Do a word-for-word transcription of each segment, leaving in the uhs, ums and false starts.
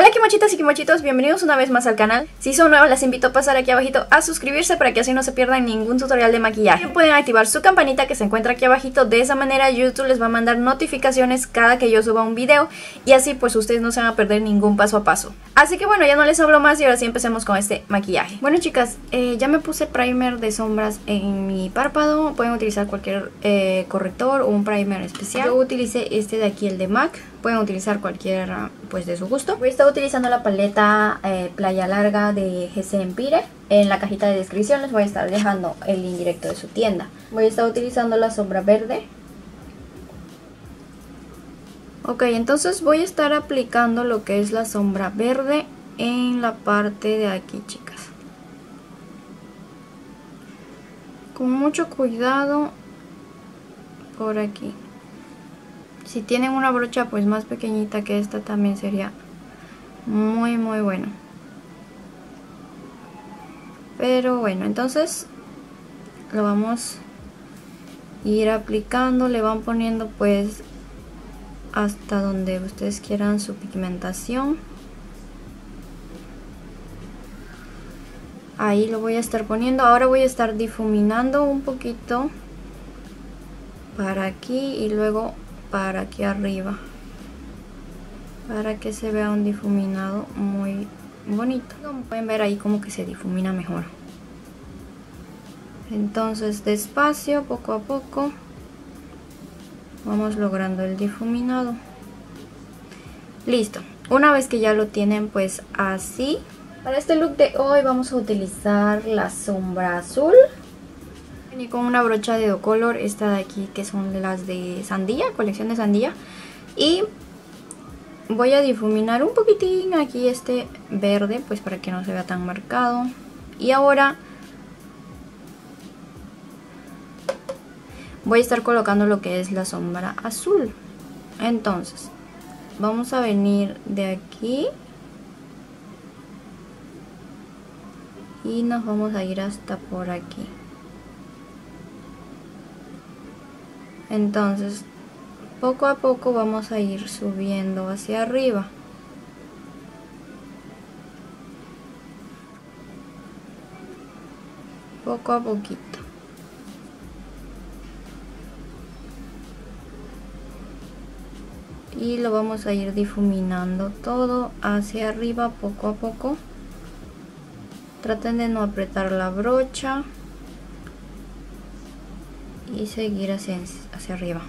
Hola kimochitas y kimochitos, bienvenidos una vez más al canal. Si son nuevos les invito a pasar aquí abajito a suscribirse para que así no se pierdan ningún tutorial de maquillaje. Pueden activar su campanita que se encuentra aquí abajito, de esa manera YouTube les va a mandar notificaciones cada que yo suba un video y así pues ustedes no se van a perder ningún paso a paso. Así que bueno, ya no les hablo más y ahora sí empecemos con este maquillaje. Bueno chicas, eh, ya me puse primer de sombras en mi párpado. Pueden utilizar cualquier eh, corrector o un primer especial. Yo utilicé este de aquí, el de MAC. Pueden utilizar cualquiera pues de su gusto. Voy a estar utilizando la paleta eh, Playa Larga de G C Empire. En la cajita de descripción les voy a estar dejando el link directo de su tienda. Voy a estar utilizando la sombra verde. Ok, entonces voy a estar aplicando lo que es la sombra verde en la parte de aquí, chicas. Con mucho cuidado por aquí. Si tienen una brocha pues más pequeñita que esta también sería muy muy bueno. Pero bueno, entonces lo vamos a ir aplicando, le van poniendo pues hasta donde ustedes quieran su pigmentación. Ahí lo voy a estar poniendo. Ahora voy a estar difuminando un poquito para aquí y luego para aquí arriba, para que se vea un difuminado muy bonito. Como pueden ver ahí como que se difumina mejor. Entonces despacio, poco a poco vamos logrando el difuminado. Listo, una vez que ya lo tienen pues así. Para este look de hoy vamos a utilizar la sombra azul y con una brocha de Docolor, esta de aquí que son las de Sandía, colección de Sandía. Y voy a difuminar un poquitín aquí este verde pues para que no se vea tan marcado. Y ahora voy a estar colocando lo que es la sombra azul. Entonces vamos a venir de aquí y nos vamos a ir hasta por aquí. Entonces poco a poco vamos a ir subiendo hacia arriba. Poco a poquito. Y lo vamos a ir difuminando todo hacia arriba poco a poco. Traten de no apretar la brocha y seguir hacia, hacia arriba.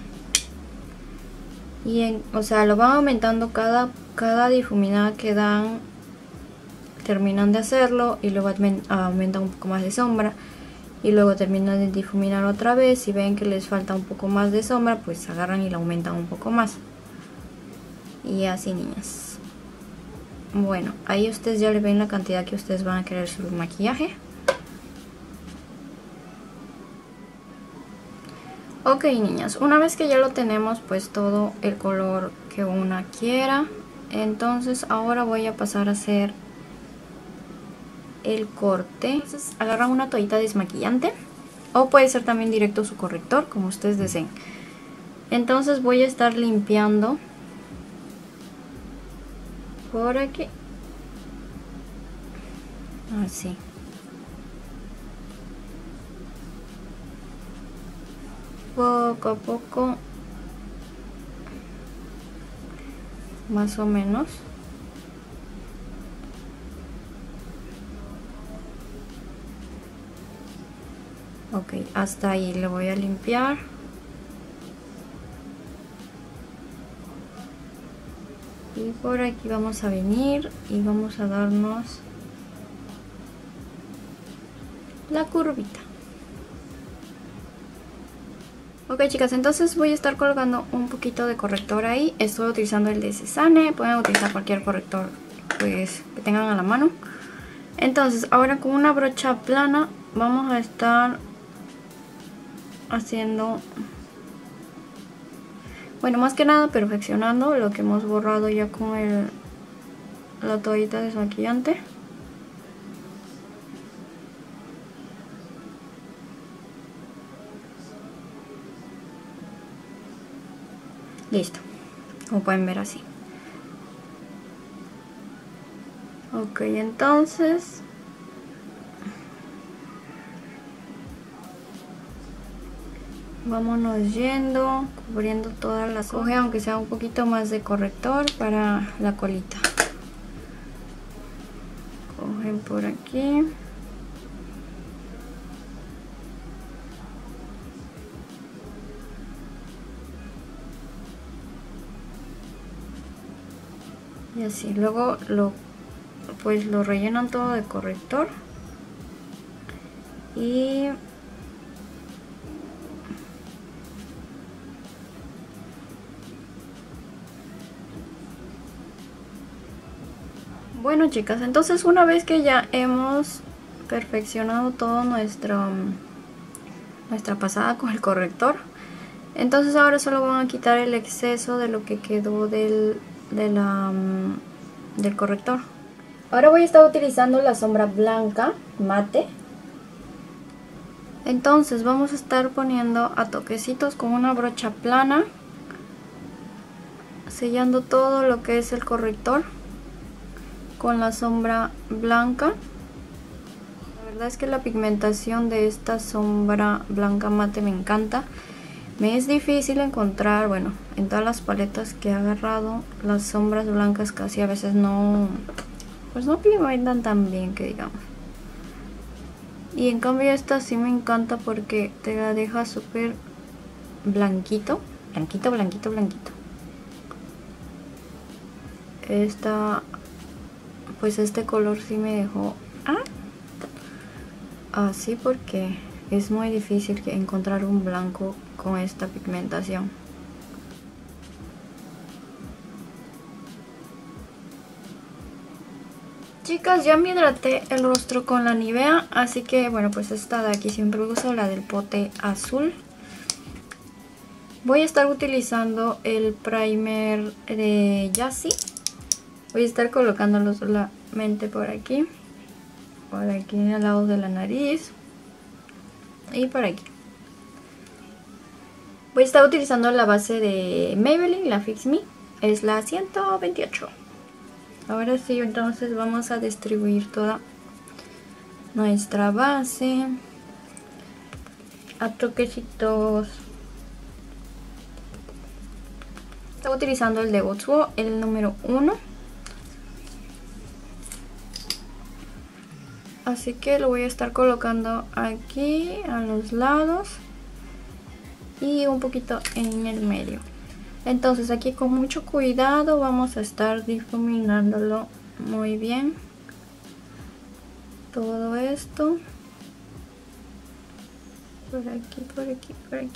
Y en, o sea, lo van aumentando cada, cada difuminada que dan. Terminan de hacerlo y luego aumentan un poco más de sombra. Y luego terminan de difuminar otra vez. Si ven que les falta un poco más de sombra, pues agarran y la aumentan un poco más. Y así, niñas. Bueno, ahí ustedes ya le ven la cantidad que ustedes van a querer su maquillaje. Ok, niñas, una vez que ya lo tenemos pues todo el color que una quiera, entonces ahora voy a pasar a hacer el corte. Entonces agarran una toallita desmaquillante o puede ser también directo su corrector, como ustedes deseen. Entonces voy a estar limpiando por aquí, así. Poco a poco, más o menos. Ok, hasta ahí le voy a limpiar. Y por aquí vamos a venir y vamos a darnos la curvita. Ok chicas, entonces voy a estar colgando un poquito de corrector ahí. Estoy utilizando el de Cezanne. Pueden utilizar cualquier corrector pues que tengan a la mano. Entonces ahora con una brocha plana vamos a estar haciendo, bueno, más que nada perfeccionando lo que hemos borrado ya con el, la toallita desmaquillante. Listo, como pueden ver así. Ok, entonces vámonos yendo, cubriendo toda la coge, aunque sea un poquito más de corrector para la colita. Cogen por aquí. Y así, luego lo pues lo rellenan todo de corrector. Y bueno, chicas, entonces una vez que ya hemos perfeccionado todo nuestro nuestra pasada con el corrector, entonces ahora solo van a quitar el exceso de lo que quedó del, de la, del corrector. Ahora voy a estar utilizando la sombra blanca mate. Entonces vamos a estar poniendo a toquecitos con una brocha plana, sellando todo lo que es el corrector con la sombra blanca. La verdad es que la pigmentación de esta sombra blanca mate me encanta. Me es difícil encontrar, bueno, en todas las paletas que he agarrado, las sombras blancas casi a veces no, pues no pigmentan tan bien, que digamos. Y en cambio esta sí me encanta porque te la deja súper blanquito, blanquito, blanquito, blanquito. Esta, pues este color sí me dejó ¿ah? así, porque es muy difícil encontrar un blanco con esta pigmentación. Chicas, ya me hidraté el rostro con la Nivea, así que bueno, pues esta de aquí siempre uso, la del pote azul. Voy a estar utilizando el primer de Yassi. Voy a estar colocándolo solamente por aquí, por aquí al lado de la nariz y por aquí. Voy a estar utilizando la base de Maybelline, la Fix Me, es la ciento veintiocho. Ahora sí, entonces vamos a distribuir toda nuestra base a toquecitos. Estoy utilizando el de Botsuo, el número uno. Así que lo voy a estar colocando aquí a los lados y un poquito en el medio. Entonces aquí con mucho cuidado vamos a estar difuminándolo muy bien. Todo esto. Por aquí, por aquí, por aquí.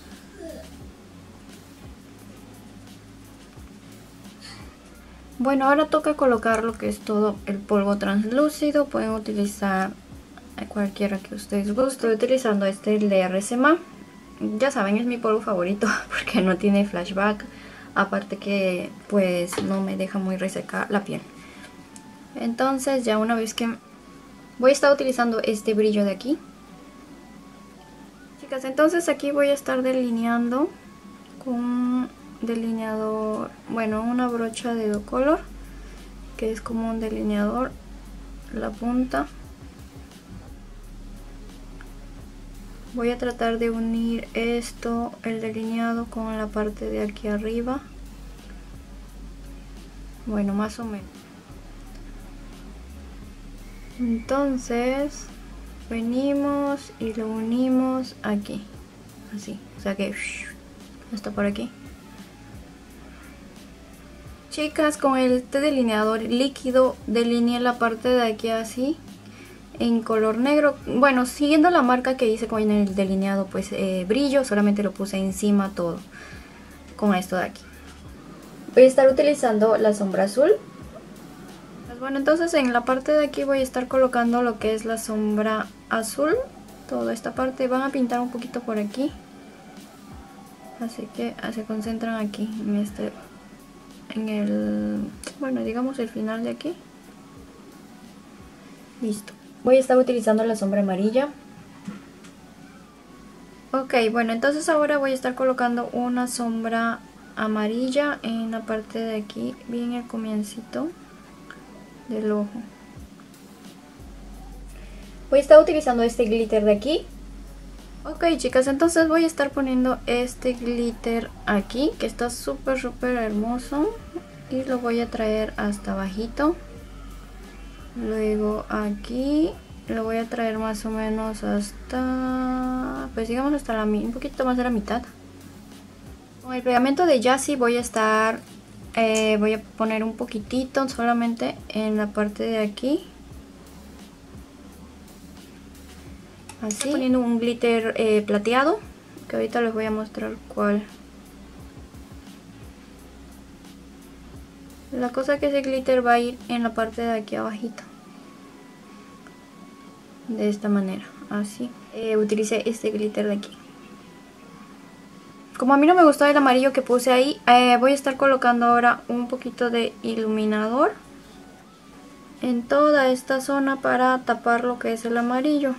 Bueno, ahora toca colocar lo que es todo el polvo translúcido. Pueden utilizar cualquiera que ustedes gusten. Estoy utilizando este, el de R S M A. Ya saben, es mi polvo favorito porque no tiene flashback. Aparte que pues no me deja muy reseca la piel. Entonces ya una vez que voy a estar utilizando este brillo de aquí. Chicas, entonces aquí voy a estar delineando con un delineador, bueno, una brocha de Docolor, que es como un delineador, la punta. Voy a tratar de unir esto, el delineado, con la parte de aquí arriba. Bueno, más o menos. Entonces venimos y lo unimos aquí, así, o sea que hasta por aquí. Chicas, con este delineador líquido delineé la parte de aquí así en color negro. Bueno, siguiendo la marca que hice con el delineado pues eh, brillo, solamente lo puse encima todo con esto de aquí. Voy a estar utilizando la sombra azul. Pues bueno, entonces en la parte de aquí voy a estar colocando lo que es la sombra azul. Toda esta parte van a pintar un poquito por aquí, así que se concentran aquí en este, en el, bueno, digamos el final de aquí. Listo. Voy a estar utilizando la sombra amarilla. Ok, bueno, entonces ahora voy a estar colocando una sombra amarilla en la parte de aquí, bien el comiencito del ojo. Voy a estar utilizando este glitter de aquí. Ok, chicas, entonces voy a estar poniendo este glitter aquí, que está súper súper hermoso, y lo voy a traer hasta abajito. Luego aquí lo voy a traer más o menos hasta, pues digamos hasta la, un poquito más de la mitad. Con el pegamento de Yassi voy a estar, eh, voy a poner un poquitito solamente en la parte de aquí. Así. Estoy poniendo un glitter eh, plateado, que ahorita les voy a mostrar cuál. La cosa es que ese glitter va a ir en la parte de aquí abajito. De esta manera, así. Eh, utilicé este glitter de aquí. Como a mí no me gustó el amarillo que puse ahí, eh, voy a estar colocando ahora un poquito de iluminador en toda esta zona para tapar lo que es el amarillo.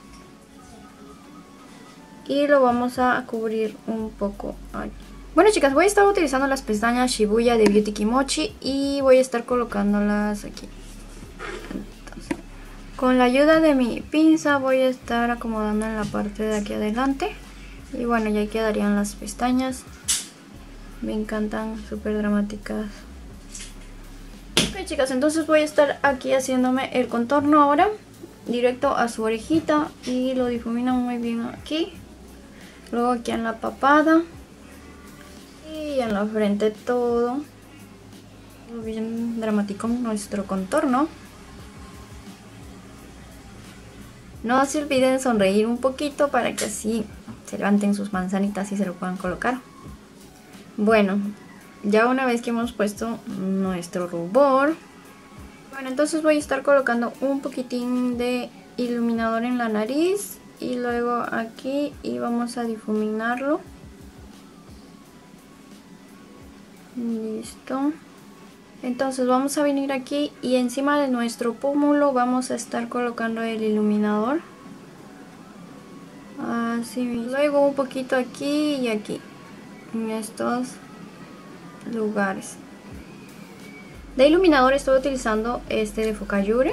Y lo vamos a cubrir un poco aquí. Bueno, chicas, voy a estar utilizando las pestañas Shibuya de Beauty Kimochi y voy a estar colocándolas aquí. Entonces, con la ayuda de mi pinza voy a estar acomodando en la parte de aquí adelante. Y bueno, ya quedarían las pestañas. Me encantan, súper dramáticas. Ok, chicas, entonces voy a estar aquí haciéndome el contorno ahora, directo a su orejita, y lo difumino muy bien aquí. Luego aquí en la papada y en la frente todo. Bien dramático nuestro contorno. No se olviden de sonreír un poquito para que así se levanten sus manzanitas y se lo puedan colocar. Bueno, ya una vez que hemos puesto nuestro rubor, bueno, entonces voy a estar colocando un poquitín de iluminador en la nariz. Y luego aquí, y vamos a difuminarlo. Listo. Entonces vamos a venir aquí y encima de nuestro pómulo vamos a estar colocando el iluminador. Así mismo. Luego un poquito aquí y aquí, en estos lugares. De iluminador estoy utilizando este de Focallure,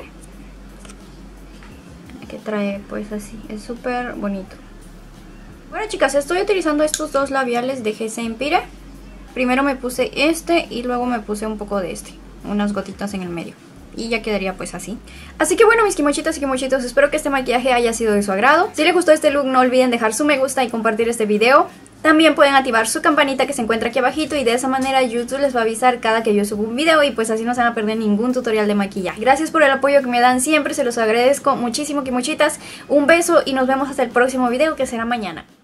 que trae pues así, es súper bonito. Bueno, chicas, estoy utilizando estos dos labiales de G C Empire. Primero me puse este y luego me puse un poco de este, unas gotitas en el medio, y ya quedaría pues así. Así que bueno, mis kimochitas y kimochitos, espero que este maquillaje haya sido de su agrado. Si les gustó este look, no olviden dejar su me gusta y compartir este video. También pueden activar su campanita que se encuentra aquí abajito, y de esa manera YouTube les va a avisar cada que yo subo un video, y pues así no se van a perder ningún tutorial de maquillaje. Gracias por el apoyo que me dan siempre, se los agradezco muchísimo, kimochitas. Un beso y nos vemos hasta el próximo video, que será mañana.